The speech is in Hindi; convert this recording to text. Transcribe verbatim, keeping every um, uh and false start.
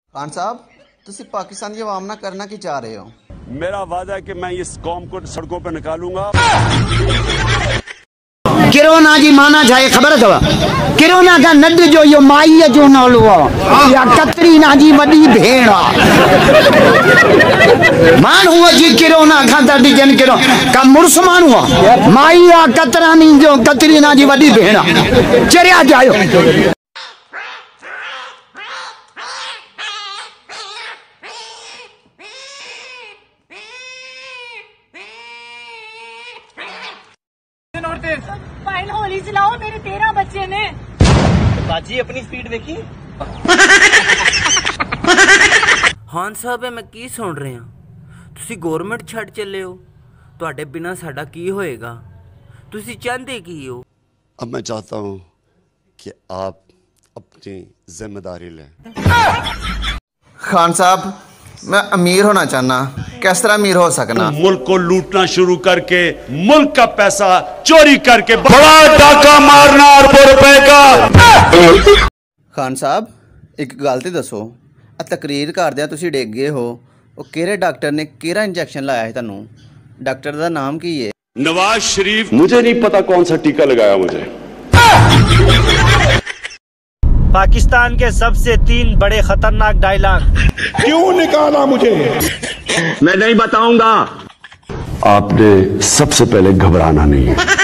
खान साहब तुसी पाकिस्तान की आवाम ना करना की चाह रहे हो? मेरा वादा है कि मैं इस कौम को सड़कों पर निकालूंगा। किरोना जी माना जाए खबर अथव? किरोना का नंढ जो यो माई जो नालो आहे या कतरीना जी वॾी भेण आहे। माण्हू जी किरोना खां त ॾिजनि किरो का मुड़ुस माण्हू आहे, माई आहे कतरानी जो कतरीना जी वॾी भेण आहे। चरिया जायो फाइल होली चलाओ, मेरे तेरह बच्चे ने। बाजी अपनी स्पीड देखी। खान साहब मैं की सुन रहे हैं, तुसी गवर्नमेंट छड़ चले हो, तुहाडे बिना साडा की होएगा, तुसी चाहते की हो? अब मैं चाहता हूँ कि आप अपनी जिम्मेदारी लें। खान साहब मैं अमीर होना चाहना, किस तरह अमीर हो सकना? मुल्क को लूटना शुरू करके मुल्क का पैसा चोरी करके बड़ा डाका मारना अरबों रुपए का। खान साहब एक गल ते दसो, आ तकरीर करदे तुसी डिग गए हो, वो केरे डॉक्टर ने केरा इंजेक्शन लाया है तन्नू? डॉक्टर दा नाम की है? नवाज शरीफ। मुझे नहीं पता कौन सा टीका लगाया मुझे। पाकिस्तान के सबसे तीन बड़े खतरनाक डायलॉग। क्यों निकाला मुझे? मैं नहीं बताऊंगा। आपने सबसे पहले घबराना नहीं है।